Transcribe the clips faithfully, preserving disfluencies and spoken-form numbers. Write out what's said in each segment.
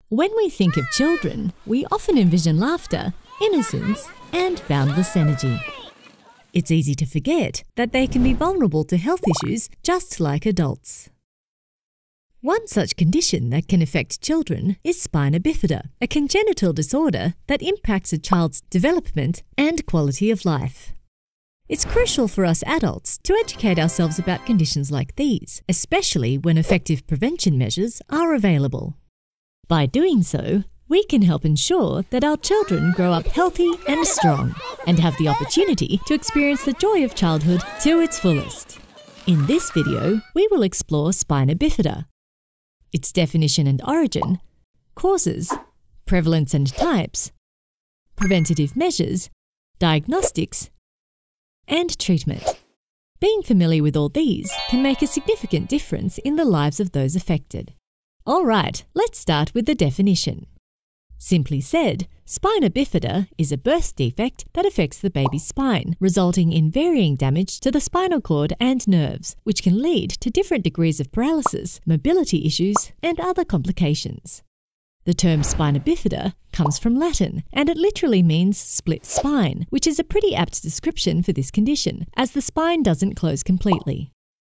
When we think of children, we often envision laughter, innocence, and boundless energy. It's easy to forget that they can be vulnerable to health issues just like adults. One such condition that can affect children is spina bifida, a congenital disorder that impacts a child's development and quality of life. It's crucial for us adults to educate ourselves about conditions like these, especially when effective prevention measures are available. By doing so, we can help ensure that our children grow up healthy and strong and have the opportunity to experience the joy of childhood to its fullest. In this video, we will explore spina bifida, its definition and origin, causes, prevalence and types, preventative measures, diagnostics, and treatment. Being familiar with all these can make a significant difference in the lives of those affected. All right, let's start with the definition. Simply said, spina bifida is a birth defect that affects the baby's spine, resulting in varying damage to the spinal cord and nerves, which can lead to different degrees of paralysis, mobility issues, and other complications. The term spina bifida comes from Latin, and it literally means split spine, which is a pretty apt description for this condition, as the spine doesn't close completely.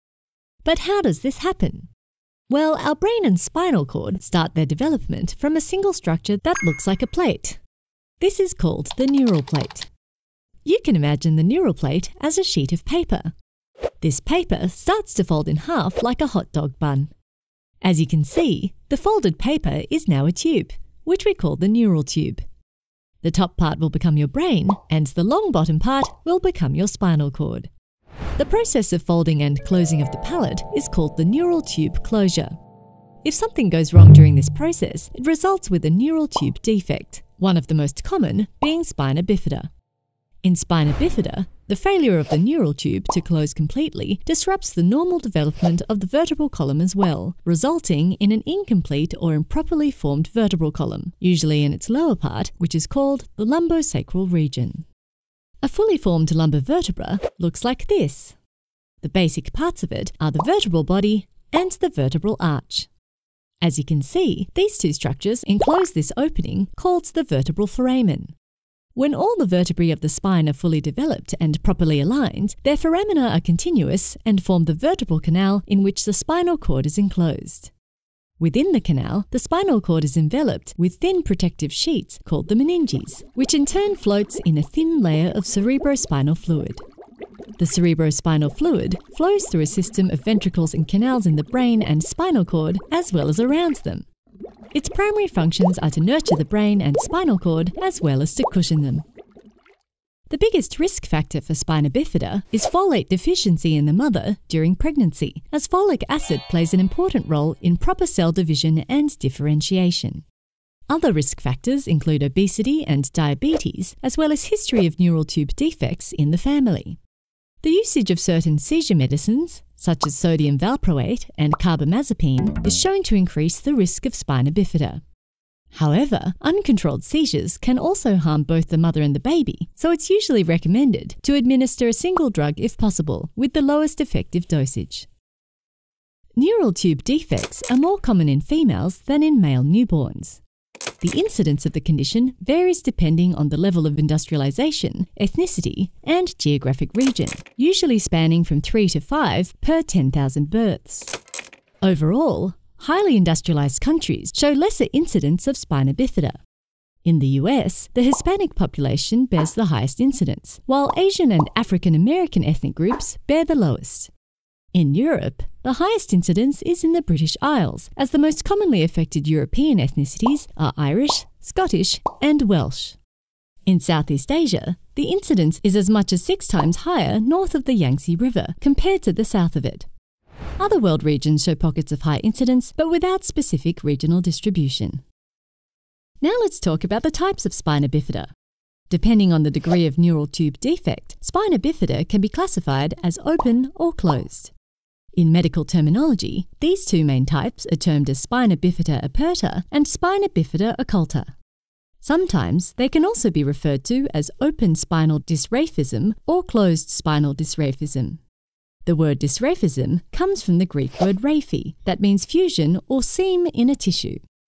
But how does this happen? Well, our brain and spinal cord start their development from a single structure that looks like a plate. This is called the neural plate. You can imagine the neural plate as a sheet of paper. This paper starts to fold in half like a hot dog bun. As you can see, the folded paper is now a tube, which we call the neural tube. The top part will become your brain, and the long bottom part will become your spinal cord. The process of folding and closing of the palate is called the neural tube closure. If something goes wrong during this process, it results with a neural tube defect, one of the most common being spina bifida. In spina bifida, the failure of the neural tube to close completely disrupts the normal development of the vertebral column as well, resulting in an incomplete or improperly formed vertebral column, usually in its lower part, which is called the lumbosacral region. A fully formed lumbar vertebra looks like this. The basic parts of it are the vertebral body and the vertebral arch. As you can see, these two structures enclose this opening called the vertebral foramen. When all the vertebrae of the spine are fully developed and properly aligned, their foramina are continuous and form the vertebral canal in which the spinal cord is enclosed. Within the canal, the spinal cord is enveloped with thin protective sheets called the meninges, which in turn floats in a thin layer of cerebrospinal fluid. The cerebrospinal fluid flows through a system of ventricles and canals in the brain and spinal cord, as well as around them. Its primary functions are to nurture the brain and spinal cord, as well as to cushion them. The biggest risk factor for spina bifida is folate deficiency in the mother during pregnancy, as folic acid plays an important role in proper cell division and differentiation. Other risk factors include obesity and diabetes, as well as history of neural tube defects in the family. The usage of certain seizure medicines, such as sodium valproate and carbamazepine, is shown to increase the risk of spina bifida. However, uncontrolled seizures can also harm both the mother and the baby, so it's usually recommended to administer a single drug if possible, with the lowest effective dosage. Neural tube defects are more common in females than in male newborns. The incidence of the condition varies depending on the level of industrialization, ethnicity, and geographic region, usually spanning from three to five per ten thousand births. Overall, highly industrialized countries show lesser incidence of spina bifida. In the U S, the Hispanic population bears the highest incidence, while Asian and African American ethnic groups bear the lowest. In Europe, the highest incidence is in the British Isles, as the most commonly affected European ethnicities are Irish, Scottish, and Welsh. In Southeast Asia, the incidence is as much as six times higher north of the Yangtze River compared to the south of it. Other world regions show pockets of high incidence, but without specific regional distribution. Now let's talk about the types of spina bifida. Depending on the degree of neural tube defect, spina bifida can be classified as open or closed. In medical terminology, these two main types are termed as spina bifida aperta and spina bifida occulta. Sometimes they can also be referred to as open spinal dysraphism or closed spinal dysraphism. The word dysraphism comes from the Greek word raphe, that means fusion or seam in a tissue.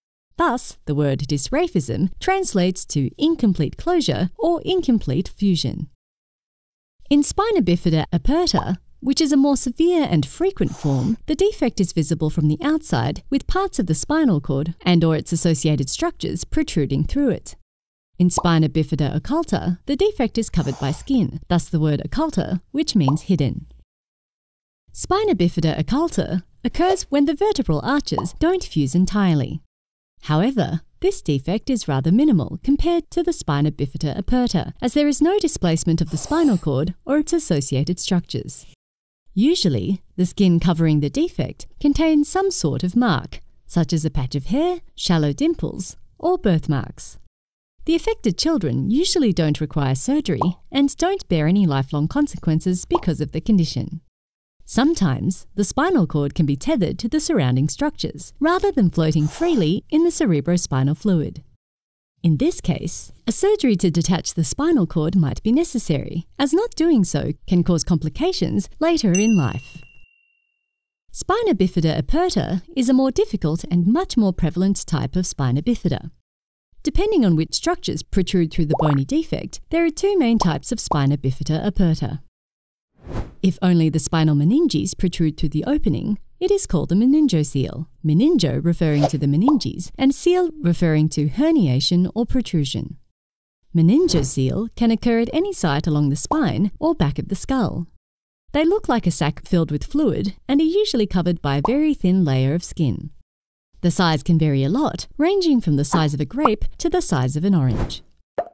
Thus, the word dysraphism translates to incomplete closure or incomplete fusion. In spina bifida aperta, which is a more severe and frequent form, the defect is visible from the outside with parts of the spinal cord and or its associated structures protruding through it. In spina bifida occulta, the defect is covered by skin, thus the word occulta, which means hidden. Spina bifida occulta occurs when the vertebral arches don't fuse entirely. However, this defect is rather minimal compared to the spina bifida aperta, as there is no displacement of the spinal cord or its associated structures. Usually, the skin covering the defect contains some sort of mark, such as a patch of hair, shallow dimples, or birthmarks. The affected children usually don't require surgery and don't bear any lifelong consequences because of the condition. Sometimes, the spinal cord can be tethered to the surrounding structures, rather than floating freely in the cerebrospinal fluid. In this case, a surgery to detach the spinal cord might be necessary, as not doing so can cause complications later in life. Spina bifida aperta is a more difficult and much more prevalent type of spina bifida. Depending on which structures protrude through the bony defect, there are two main types of spina bifida aperta. If only the spinal meninges protrude through the opening, it is called a meningocele, meningo referring to the meninges and cele referring to herniation or protrusion. Meningocele can occur at any site along the spine or back of the skull. They look like a sac filled with fluid and are usually covered by a very thin layer of skin. The size can vary a lot, ranging from the size of a grape to the size of an orange.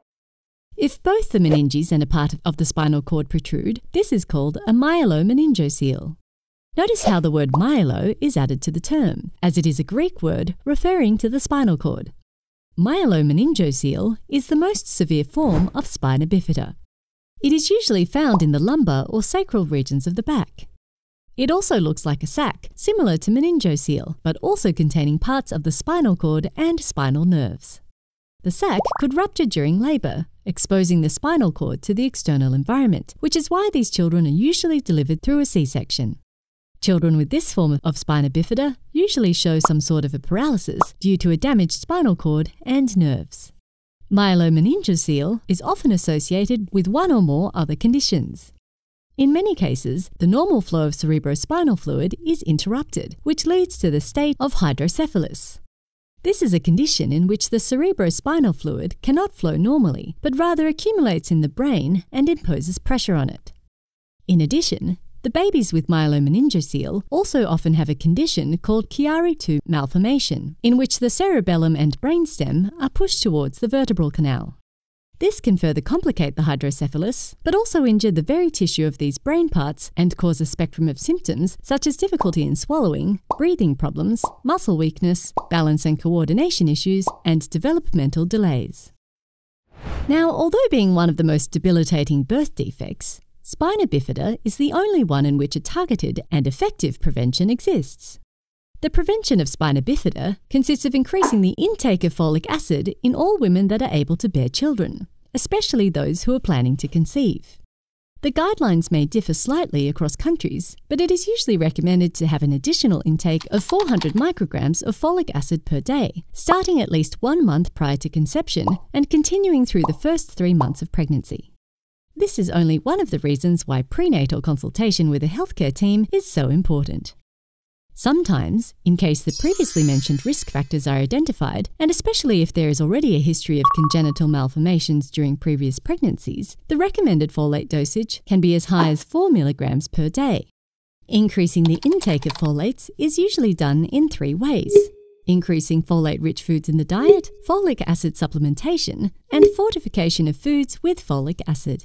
If both the meninges and a part of the spinal cord protrude, this is called a myelomeningocele. Notice how the word myelo is added to the term, as it is a Greek word referring to the spinal cord. Myelomeningocele is the most severe form of spina bifida. It is usually found in the lumbar or sacral regions of the back. It also looks like a sac, similar to meningocele, but also containing parts of the spinal cord and spinal nerves. The sac could rupture during labour, exposing the spinal cord to the external environment, which is why these children are usually delivered through a C-section. Children with this form of spina bifida usually show some sort of a paralysis due to a damaged spinal cord and nerves. Myelomeningocele is often associated with one or more other conditions. In many cases, the normal flow of cerebrospinal fluid is interrupted, which leads to the state of hydrocephalus. This is a condition in which the cerebrospinal fluid cannot flow normally, but rather accumulates in the brain and imposes pressure on it. In addition, the babies with myelomeningocele also often have a condition called Chiari two malformation, in which the cerebellum and brainstem are pushed towards the vertebral canal. This can further complicate the hydrocephalus, but also injure the very tissue of these brain parts and cause a spectrum of symptoms such as difficulty in swallowing, breathing problems, muscle weakness, balance and coordination issues, and developmental delays. Now, although being one of the most debilitating birth defects, spina bifida is the only one in which a targeted and effective prevention exists. The prevention of spina bifida consists of increasing the intake of folic acid in all women that are able to bear children, especially those who are planning to conceive. The guidelines may differ slightly across countries, but it is usually recommended to have an additional intake of four hundred micrograms of folic acid per day, starting at least one month prior to conception and continuing through the first three months of pregnancy. This is only one of the reasons why prenatal consultation with a healthcare team is so important. Sometimes, in case the previously mentioned risk factors are identified, and especially if there is already a history of congenital malformations during previous pregnancies, the recommended folate dosage can be as high as four milligrams per day. Increasing the intake of folates is usually done in three ways: increasing folate-rich foods in the diet, folic acid supplementation, and fortification of foods with folic acid.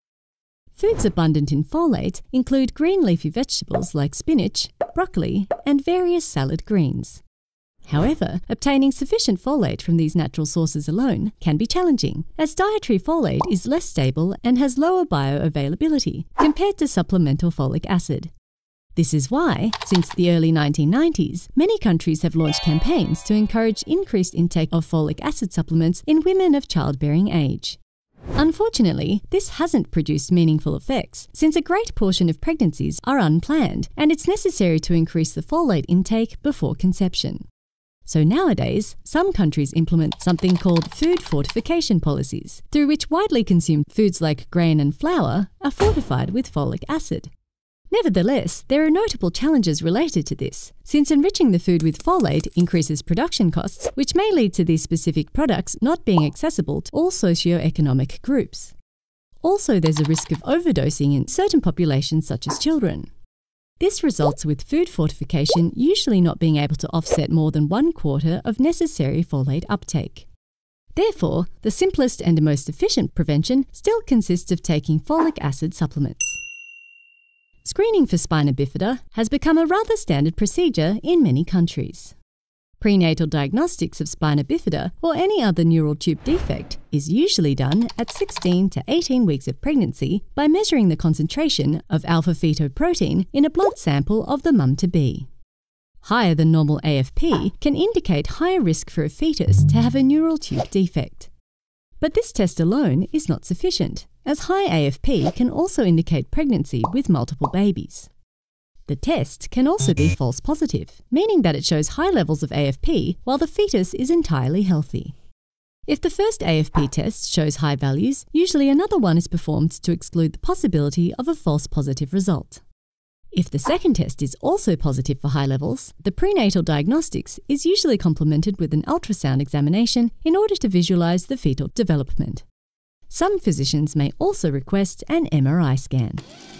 Foods abundant in folate include green leafy vegetables like spinach, broccoli, and various salad greens. However, obtaining sufficient folate from these natural sources alone can be challenging, as dietary folate is less stable and has lower bioavailability compared to supplemental folic acid. This is why, since the early nineteen nineties, many countries have launched campaigns to encourage increased intake of folic acid supplements in women of childbearing age. Unfortunately, this hasn't produced meaningful effects, since a great portion of pregnancies are unplanned, and it's necessary to increase the folate intake before conception. So nowadays, some countries implement something called food fortification policies, through which widely consumed foods like grain and flour are fortified with folic acid. Nevertheless, there are notable challenges related to this, since enriching the food with folate increases production costs, which may lead to these specific products not being accessible to all socio-economic groups. Also, there's a risk of overdosing in certain populations such as children. This results with food fortification usually not being able to offset more than one quarter of necessary folate uptake. Therefore, the simplest and most efficient prevention still consists of taking folic acid supplements. Screening for spina bifida has become a rather standard procedure in many countries. Prenatal diagnostics of spina bifida or any other neural tube defect is usually done at sixteen to eighteen weeks of pregnancy by measuring the concentration of alpha-fetoprotein in a blood sample of the mum-to-be. Higher than normal A F P can indicate higher risk for a fetus to have a neural tube defect. But this test alone is not sufficient, as high A F P can also indicate pregnancy with multiple babies. The test can also be false positive, meaning that it shows high levels of A F P while the fetus is entirely healthy. If the first A F P test shows high values, usually another one is performed to exclude the possibility of a false positive result. If the second test is also positive for high levels, the prenatal diagnostics is usually complemented with an ultrasound examination in order to visualize the fetal development. Some physicians may also request an M R I scan.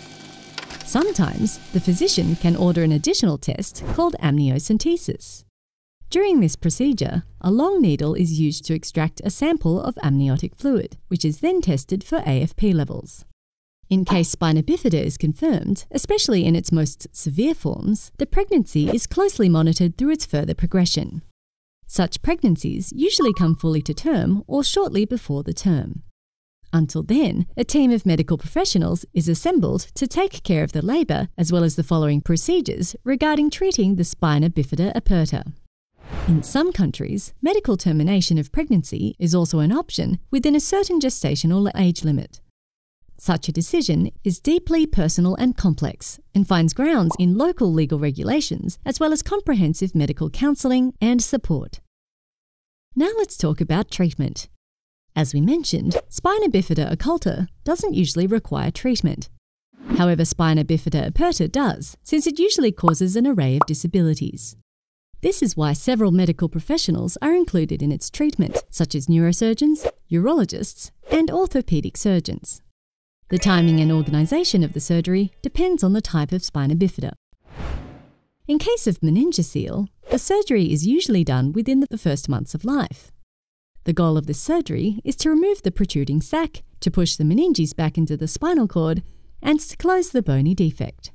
Sometimes, the physician can order an additional test called amniocentesis. During this procedure, a long needle is used to extract a sample of amniotic fluid, which is then tested for A F P levels. In case spina bifida is confirmed, especially in its most severe forms, the pregnancy is closely monitored through its further progression. Such pregnancies usually come fully to term or shortly before the term. Until then, a team of medical professionals is assembled to take care of the labour as well as the following procedures regarding treating the spina bifida aperta. In some countries, medical termination of pregnancy is also an option within a certain gestational age limit. Such a decision is deeply personal and complex and finds grounds in local legal regulations as well as comprehensive medical counselling and support. Now let's talk about treatment. As we mentioned, spina bifida occulta doesn't usually require treatment. However, spina bifida aperta does, since it usually causes an array of disabilities. This is why several medical professionals are included in its treatment, such as neurosurgeons, urologists, and orthopedic surgeons. The timing and organisation of the surgery depends on the type of spina bifida. In case of meningocele, the surgery is usually done within the first months of life. The goal of this surgery is to remove the protruding sac, to push the meninges back into the spinal cord, and to close the bony defect.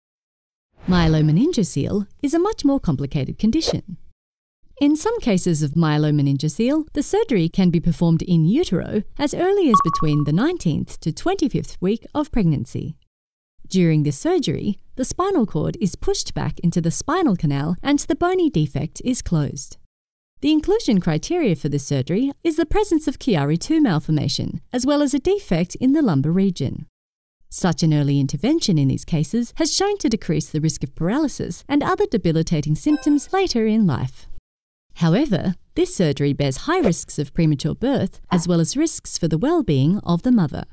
Myelomeningocele is a much more complicated condition. In some cases of myelomeningocele, the surgery can be performed in utero as early as between the nineteenth to twenty-fifth week of pregnancy. During this surgery, the spinal cord is pushed back into the spinal canal and the bony defect is closed. The inclusion criteria for this surgery is the presence of Chiari two malformation, as well as a defect in the lumbar region. Such an early intervention in these cases has shown to decrease the risk of paralysis and other debilitating symptoms later in life. However, this surgery bears high risks of premature birth, as well as risks for the well-being of the mother.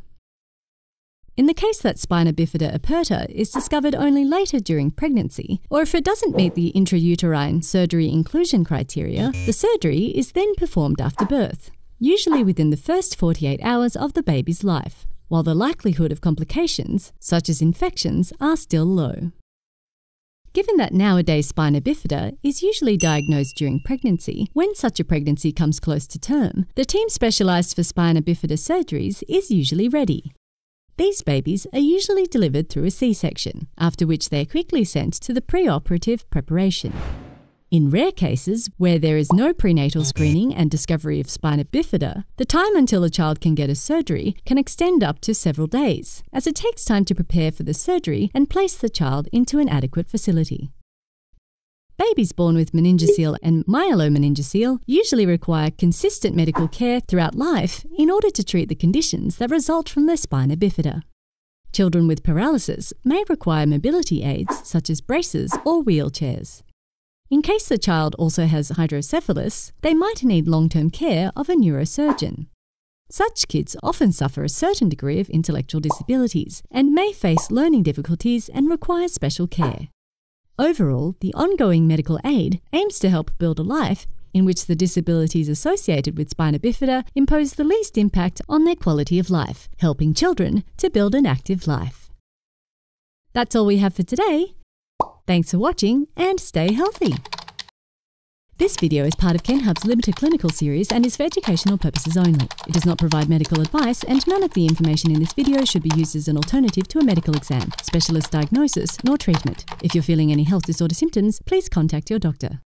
In the case that spina bifida aperta is discovered only later during pregnancy, or if it doesn't meet the intrauterine surgery inclusion criteria, the surgery is then performed after birth, usually within the first forty-eight hours of the baby's life, while the likelihood of complications, such as infections, are still low. Given that nowadays spina bifida is usually diagnosed during pregnancy, when such a pregnancy comes close to term, the team specialised for spina bifida surgeries is usually ready. These babies are usually delivered through a C-section, after which they are quickly sent to the preoperative preparation. In rare cases, where there is no prenatal screening and discovery of spina bifida, the time until a child can get a surgery can extend up to several days, as it takes time to prepare for the surgery and place the child into an adequate facility. Babies born with meningocele and myelomeningocele usually require consistent medical care throughout life in order to treat the conditions that result from their spina bifida. Children with paralysis may require mobility aids such as braces or wheelchairs. In case the child also has hydrocephalus, they might need long-term care of a neurosurgeon. Such kids often suffer a certain degree of intellectual disabilities and may face learning difficulties and require special care. Overall, the ongoing medical aid aims to help build a life in which the disabilities associated with spina bifida impose the least impact on their quality of life, helping children to build an active life. That's all we have for today. Thanks for watching and stay healthy. This video is part of Kenhub's limited clinical series and is for educational purposes only. It does not provide medical advice, and none of the information in this video should be used as an alternative to a medical exam, specialist diagnosis, nor treatment. If you're feeling any health disorder symptoms, please contact your doctor.